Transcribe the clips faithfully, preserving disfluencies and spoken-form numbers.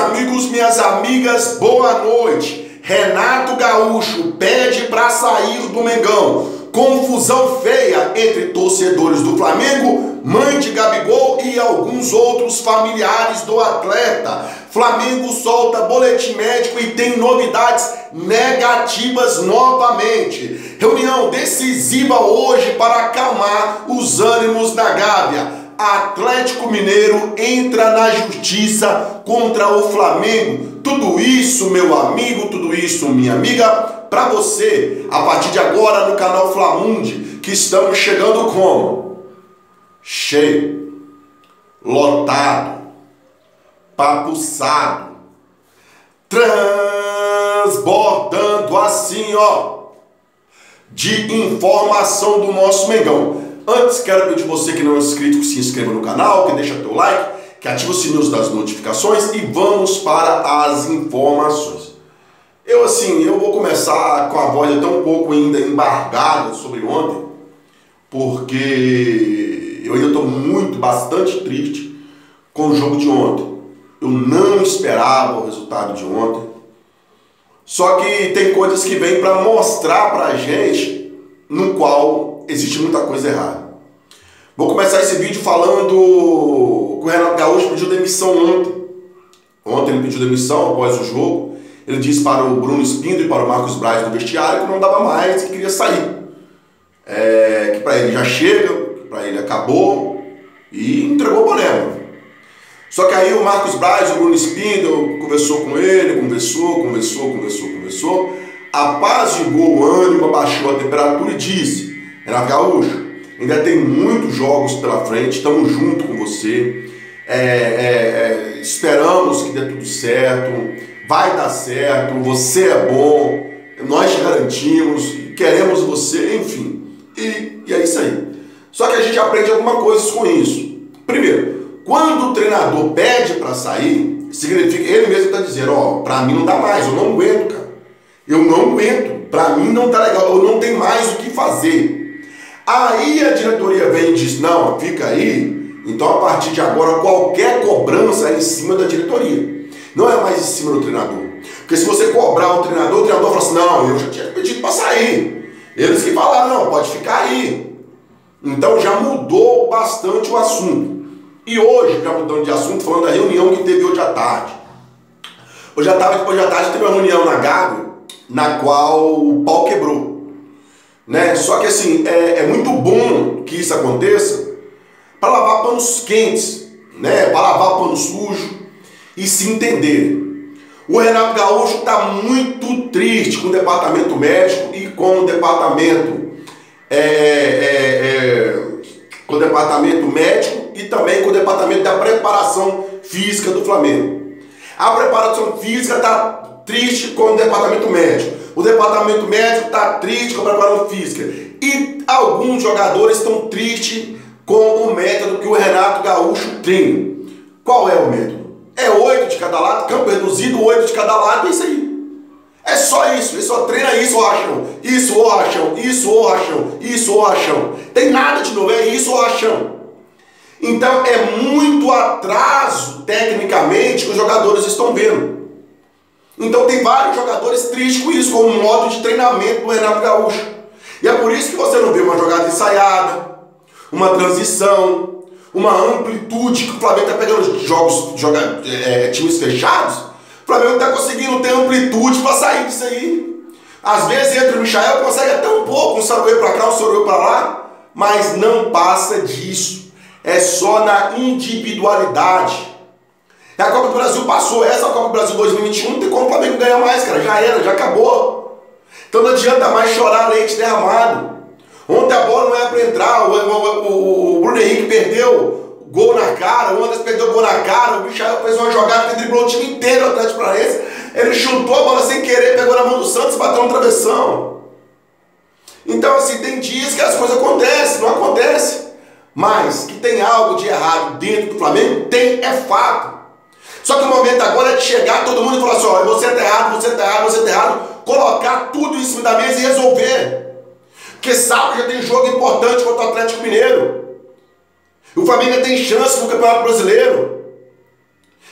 Amigos, minhas amigas, boa noite. Renato Gaúcho pede para sair do Mengão. Confusão feia entre torcedores do Flamengo, mãe de Gabigol e alguns outros familiares do atleta. Flamengo solta boletim médico e tem novidades negativas novamente. Reunião decisiva hoje para acalmar os ânimos da Gávea. Atlético Mineiro entra na justiça contra o Flamengo. Tudo isso, meu amigo, tudo isso, minha amiga, para você, a partir de agora no canal Flamundi, que estamos chegando como? Cheio, lotado, papuçado, transbordando assim, ó, de informação do nosso Mengão. Antes, quero pedir você que não é inscrito que se inscreva no canal, que deixa teu like, que ativa o sininho das notificações e vamos para as informações. Eu assim, eu vou começar com a voz até um pouco ainda embargada sobre ontem, porque eu ainda estou muito, bastante triste com o jogo de ontem. Eu não esperava o resultado de ontem. Só que tem coisas que vêm para mostrar para a gente no qual existe muita coisa errada. Vou começar esse vídeo falando que o Renato Gaúcho pediu demissão ontem. Ontem ele pediu demissão após o jogo. Ele disse para o Bruno Espindo e para o Marcos Braz do vestiário que não dava mais, que queria sair. É, que para ele já chega, que para ele acabou e entregou o boné. Só que aí o Marcos Braz, o Bruno Espindo, conversou com ele, conversou, conversou, conversou, conversou. Apaziguou o ânimo, abaixou a temperatura e disse: Renato Gaúcho, ainda tem muitos jogos pela frente, estamos junto com você, é, é, é, esperamos que dê tudo certo, vai dar certo, você é bom, nós te garantimos, queremos você, enfim, e, e é isso aí. Só que a gente aprende alguma coisa com isso. Primeiro, quando o treinador pede para sair, significa, ele mesmo está dizendo, ó, para mim não dá mais, eu não aguento, cara, eu não aguento, para mim não tá legal, eu não tenho mais o que fazer. Aí a diretoria vem e diz, não, fica aí, então a partir de agora qualquer cobrança é em cima da diretoria, não é mais em cima do treinador. Porque se você cobrar o treinador, o treinador fala assim, não, eu já tinha pedido para sair. Eles que falaram, não, pode ficar aí. Então já mudou bastante o assunto. E hoje, já mudando de assunto, falando da reunião que teve hoje à tarde. Hoje à tarde, depois à tarde, teve uma reunião na Gávea, na qual o pau quebrou. Né? Só que assim, é, é muito bom que isso aconteça para lavar panos quentes, né? Para lavar pano sujo e se entender. O Renato Gaúcho está muito triste com o departamento médico e com o departamento é, é, é, com o departamento médico e também com o departamento da preparação física do Flamengo. A preparação física está triste com o departamento médico. O departamento médico está triste com a preparação física. E alguns jogadores estão tristes com o método que o Renato Gaúcho treina. Qual é o método? É oito de cada lado, campo reduzido, oito de cada lado, é isso aí. É só isso, ele só treina isso, ô rachão. Isso, ô rachão, isso, ô rachão, isso, ô rachão. Tem nada de novo, é isso, ô rachão. Então é muito atraso, tecnicamente, que os jogadores estão vendo. Então tem vários jogadores tristes com isso, com o modo de treinamento do Renato Gaúcho. E é por isso que você não vê uma jogada ensaiada, uma transição, uma amplitude que o Flamengo está pegando jogos, joga, é, times fechados. O Flamengo está conseguindo ter amplitude para sair disso aí. Às vezes entra o Michael, consegue até um pouco, um Saruê para cá, um Saruê para lá, mas não passa disso. É só na individualidade. A Copa do Brasil passou, essa Copa do Brasil dois mil e vinte e um, não tem como o Flamengo ganhar mais, cara, já era, já acabou. Então não adianta mais chorar leite derramado. Ontem a bola não era para entrar, o, o, o, o Bruno Henrique perdeu gol na cara, o Anderson perdeu gol na cara, o Michael fez uma jogada que driblou o time inteiro, o Atlético Paranaense, ele chutou a bola sem querer, pegou na mão do Santos e bateu no travessão. Então assim, tem dias que as coisas acontecem, não acontecem, mas que tem algo de errado dentro do Flamengo, tem, é fato. Só que o momento agora é de chegar todo mundo e falar assim, ó, você tá errado, você tá errado, você tá errado, colocar tudo em cima da mesa e resolver. Porque sábado já tem jogo importante contra o Atlético Mineiro. O Flamengo tem chance no Campeonato Brasileiro.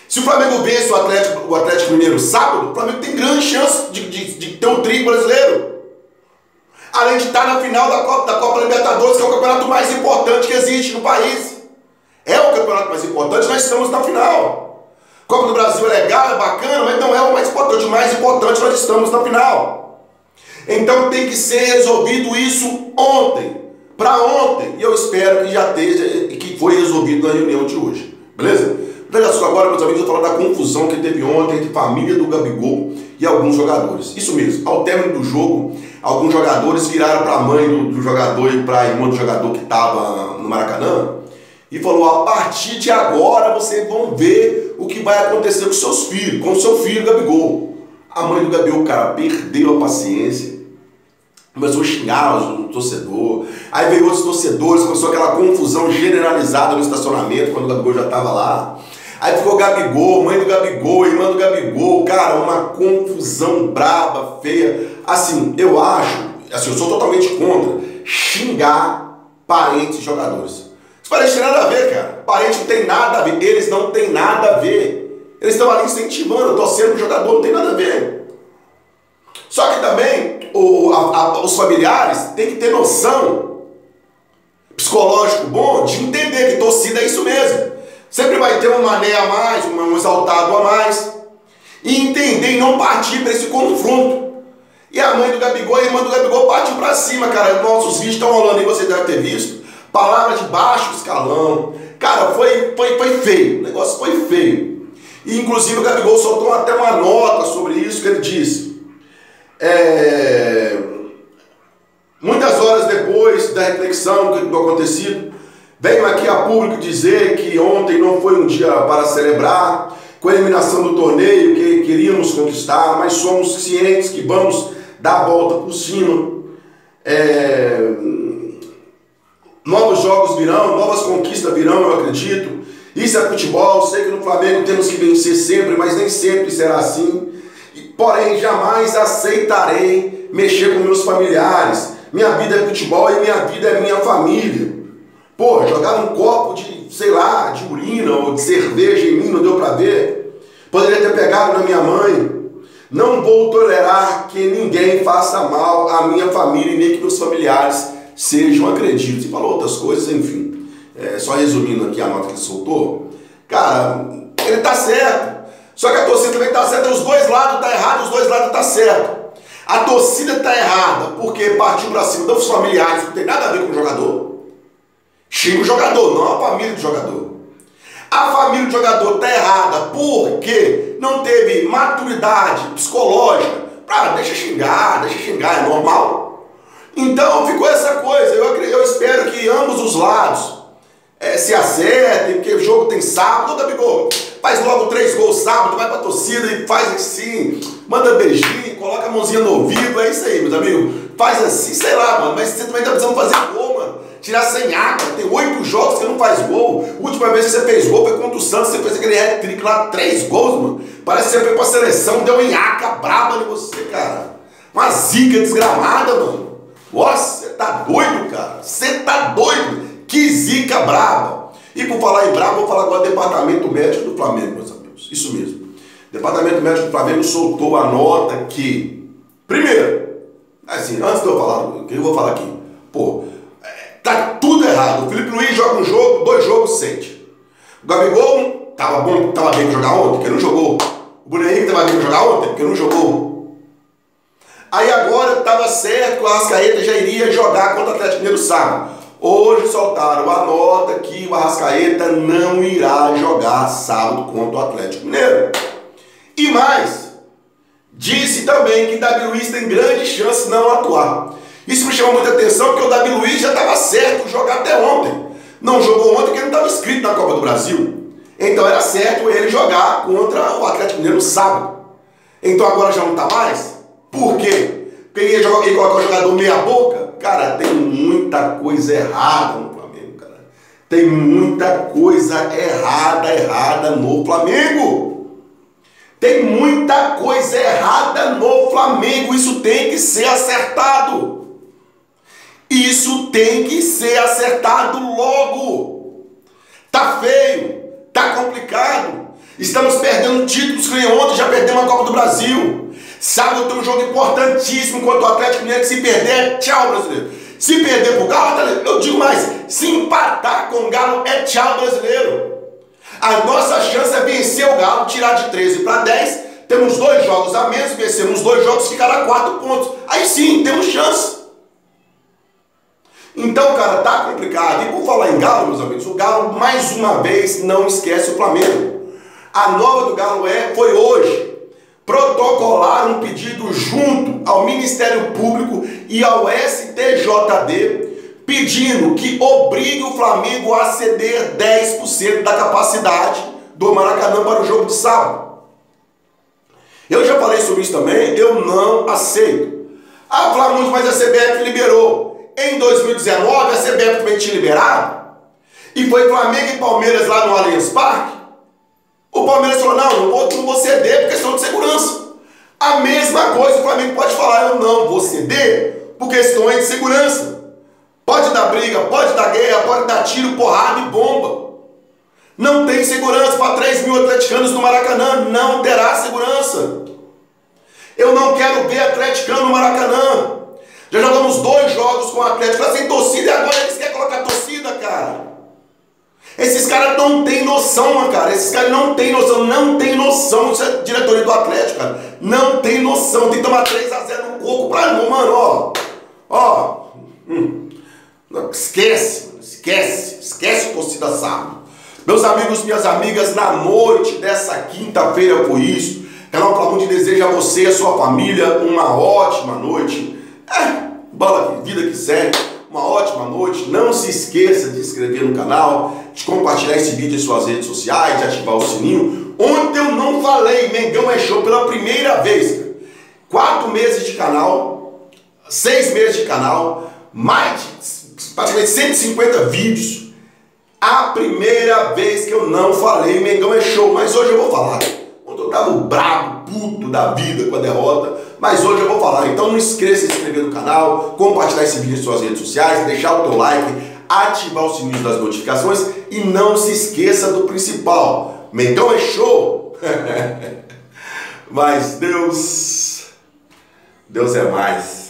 Se o Flamengo vence o Atlético, o Atlético Mineiro sábado, o Flamengo tem grande chance de, de, de ter um tri brasileiro. Além de estar na final da Copa, da Copa Libertadores, que é o campeonato mais importante que existe no país. É o campeonato mais importante, nós estamos na final. Copa do Brasil é legal, é bacana, mas não é o mais importante. O mais importante, nós estamos na final. Então tem que ser resolvido isso ontem. Para ontem. E eu espero que já esteja, que foi resolvido na reunião de hoje. Beleza? Veja só agora, meus amigos, eu vou falar da confusão que teve ontem entre a família do Gabigol e alguns jogadores. Isso mesmo, ao término do jogo, alguns jogadores viraram para a mãe do, do jogador e para a irmã do jogador que estava no Maracanã e falou: a partir de agora vocês vão ver o que vai acontecer com seus filhos, com o seu filho Gabigol. A mãe do Gabigol, cara, perdeu a paciência, começou a xingar o torcedor, aí veio outros torcedores, começou aquela confusão generalizada no estacionamento quando o Gabigol já estava lá. Aí ficou Gabigol, mãe do Gabigol, irmã do Gabigol, cara, uma confusão braba, feia. Assim, eu acho, assim, eu sou totalmente contra xingar parentes de jogadores. Os parentes não tem nada a ver, cara. Parente não tem nada a ver, eles não têm nada a ver. Eles estão ali incentivando, torcendo pro jogador, não tem nada a ver. Só que também, o, a, a, os familiares têm que ter noção psicológico bom de entender que torcida é isso mesmo. Sempre vai ter um mané a mais, um exaltado a mais. E entender e não partir para esse confronto. E a mãe do Gabigol, a irmã do Gabigol partiu para cima, cara. Nossos vídeos estão rolando aí, você deve ter visto. Palavras de baixo escalão. Cara, foi, foi, foi feio. O negócio foi feio. E inclusive o Gabigol soltou até uma nota sobre isso que ele disse. É... Muitas horas depois da reflexão do acontecido, venho aqui a público dizer que ontem não foi um dia para celebrar com a eliminação do torneio que queríamos conquistar, mas somos cientes que vamos dar a volta por cima. É... Novos jogos virão, novas conquistas virão, eu acredito. Isso é futebol, sei que no Flamengo temos que vencer sempre, mas nem sempre será assim. Porém, jamais aceitarei mexer com meus familiares. Minha vida é futebol e minha vida é minha família. Pô, jogar um copo de, sei lá, de urina ou de cerveja em mim, não deu pra ver. Poderia ter pegado na minha mãe. Não vou tolerar que ninguém faça mal à minha família e nem que meus familiares sejam agredidos. E falou outras coisas, enfim. É, só resumindo aqui a nota que ele soltou. Cara, ele tá certo. Só que a torcida também tá certa. Os dois lados tá errado, os dois lados tá certo. A torcida tá errada porque partiu pra cima dos familiares, não tem nada a ver com o jogador. Xinga o jogador, não a família do jogador. A família do jogador está errada porque não teve maturidade psicológica. Ah, deixa xingar, deixa xingar, é normal. Então ficou essa coisa. Eu, eu espero que ambos os lados é, se acertem, porque o jogo tem sábado. Ô, Gabigol, faz logo três gols sábado, vai pra torcida e faz assim, manda beijinho, coloca a mãozinha no ouvido, é isso aí, meus amigos. Faz assim, sei lá, mano, mas você também tá precisando fazer gol, mano. Tirar sem água, tem oito jogos que você não faz gol. A última vez que você fez gol foi contra o Santos, você fez aquele hat-trick lá, três gols, mano. Parece que você foi pra seleção, deu uma nhaca braba em você, cara. Uma zica desgramada, mano. Nossa, você tá doido, cara. Você tá doido. Que zica braba. E por falar em braba, vou falar agora do Departamento Médico do Flamengo, meus amigos. Isso mesmo. O Departamento Médico do Flamengo soltou a nota que, primeiro, assim, antes de eu falar, o que eu vou falar aqui? Pô, tá tudo errado. O Felipe Luiz joga um jogo, dois jogos, sente. O Gabigol tava bom, tava bem pra jogar ontem, porque não jogou. O Bruno Henrique tava bem pra jogar ontem, porque não jogou. Aí agora tava certo que o Arrascaeta já iria jogar contra o Atlético Mineiro sábado. Hoje soltaram a nota que o Arrascaeta não irá jogar sábado contra o Atlético Mineiro. E mais, disse também que Davi Luiz tem grande chance de não atuar. Isso me chamou muita atenção porque o Davi Luiz já estava certo de jogar até ontem. Não jogou ontem porque ele não estava inscrito na Copa do Brasil. Então era certo ele jogar contra o Atlético Mineiro no sábado. Então agora já não está mais? Por quê? Porque ele ia jogar, ele colocar o jogador meia boca? Cara, tem muita coisa errada no Flamengo, cara. Tem muita coisa errada, errada no Flamengo. Tem muita coisa errada no Flamengo. Isso tem que ser acertado. Isso tem que ser acertado logo. Tá feio, tá complicado. Estamos perdendo títulos, que nem ontem já perdemos a Copa do Brasil. Sábado tem um jogo importantíssimo contra o Atlético Mineiro, que se perder é tchau, brasileiro. Se perder pro Galo, eu digo mais, se empatar com o Galo é tchau, brasileiro. A nossa chance é vencer o Galo, tirar de treze para dez, temos dois jogos a menos, vencemos dois jogos, ficará quatro pontos. Aí sim, temos chance. Então, cara, tá complicado. E por falar em Galo, meus amigos, o Galo, mais uma vez, não esquece o Flamengo. A nova do Galo é, foi hoje, protocolar um pedido junto ao Ministério Público e ao S T J D, pedindo que obrigue o Flamengo a ceder dez por cento da capacidade do Maracanã para o jogo de sábado. Eu já falei sobre isso também, eu não aceito. Ah, Flamengo, mas a C B F liberou. Em dois mil e dezenove, a C B F também tinha liberado. E foi Flamengo e Palmeiras lá no Allianz Parque. O Palmeiras falou, não, não vou, não vou ceder por questão de segurança. A mesma coisa o Flamengo pode falar, eu não vou ceder por questões de segurança. Pode dar briga, pode dar guerra, pode dar tiro, porrada e bomba. Não tem segurança para três mil atleticanos no Maracanã, não terá segurança. Eu não quero ver atleticano no Maracanã. Já jogamos dois jogos com o Atlético sem torcida e agora eles querem colocar torcida, cara. Esses caras não têm noção, cara. Esses caras não têm noção, não tem noção. Isso é diretoria do Atlético, cara. Não tem noção. Tem que tomar três a zero no coco pra não, mano, ó. Ó. Hum. Não, esquece, mano. Esquece. Esquece torcida sábado. Meus amigos, minhas amigas, na noite dessa quinta-feira por isso, Canal Clamundi deseja a você e a sua família uma ótima noite. É, bola que vida que segue. Uma ótima noite. Não se esqueça de se inscrever no canal, de compartilhar esse vídeo em suas redes sociais, de ativar o sininho. Ontem eu não falei, Mengão é show pela primeira vez. Cara. Quatro meses de canal, seis meses de canal, mais de praticamente cento e cinquenta vídeos. A primeira vez que eu não falei, Mengão é show, mas hoje eu vou falar. Ontem eu tava bravo, puto da vida com a derrota, mas hoje eu vou falar. Então não esqueça de se inscrever no canal, compartilhar esse vídeo em suas redes sociais, deixar o teu like, ativar o sininho das notificações e não se esqueça do principal. Mengão é show! Mas Deus, Deus é mais.